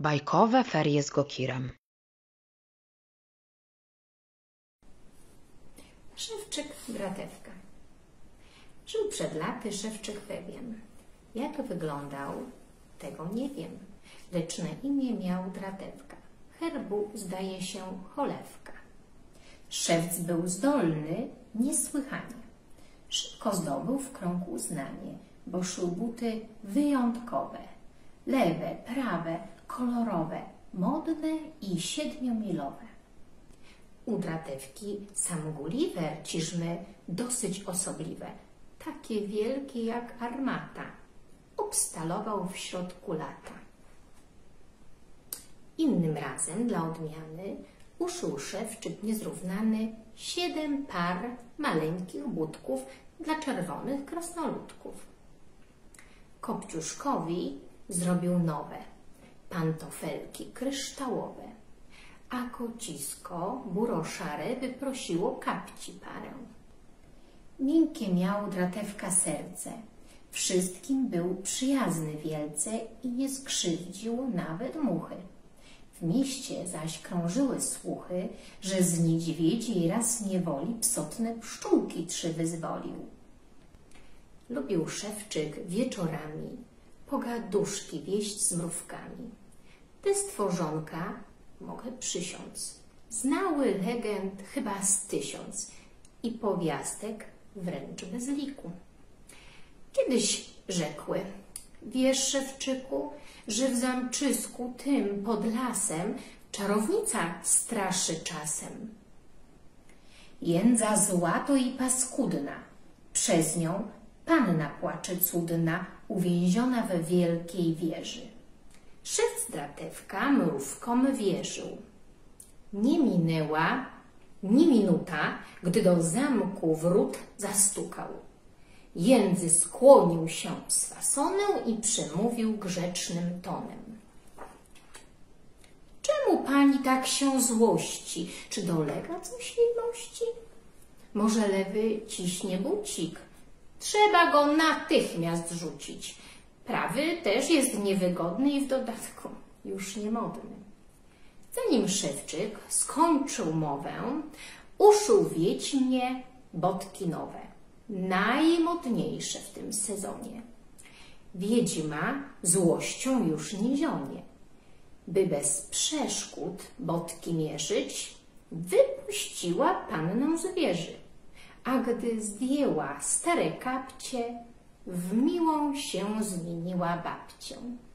Bajkowe ferie z Gokirem. Szewczyk Dratewka. Żył przed laty szewczyk pewien. Jak wyglądał, tego nie wiem, lecz na imię miał Dratewka. Herbu zdaje się cholewka. Szewc był zdolny niesłychanie. Szybko zdobył w krąg uznanie, bo szył buty wyjątkowe. Lewe, prawe, kolorowe, modne i 7-milowe. U Dratewki sam Gulliver ciżmy dosyć osobliwe, takie wielkie jak armata, obstalował w środku lata. Innym razem dla odmiany uszył szewczyk niezrównany 7 par maleńkich budków dla czerwonych krasnoludków. Kopciuszkowi zrobił nowe pantofelki kryształowe, a kocisko buroszare wyprosiło kapci parę. Miękkie miał Dratewka serce, wszystkim był przyjazny wielce i nie skrzywdził nawet muchy. W mieście zaś krążyły słuchy, że z niedźwiedziej raz niewoli psotne pszczółki 3 wyzwolił. Lubił szewczyk wieczorami pogaduszki wieść z mrówkami. Te stworzonka, mogę przysiąc, znały legend chyba z 1000 i powiastek wręcz bez liku. Kiedyś rzekły: wiesz, szewczyku, że w zamczysku tym pod lasem czarownica straszy czasem. Jędza zła to i paskudna, przez nią panna płacze cudna, uwięziona we wielkiej wieży. Szewc Dratewka mrówkom wierzył. Nie minęła ni minuta, gdy do zamku wrót zastukał. Jędzy skłonił się z fasoną i przemówił grzecznym tonem. Czemu pani tak się złości? Czy dolega coś jej mości? Może lewy ciśnie bucik? Trzeba go natychmiast rzucić. Prawy też jest niewygodny i w dodatku już niemodny. Zanim szewczyk skończył mowę, uszył wiedźmie botki nowe, najmodniejsze w tym sezonie. Wiedźma złością już nie zionie. By bez przeszkód botki mierzyć, wypuściła pannę z wieży, a gdy zdjęła stare kapcie, w miłą się zmieniła babcię.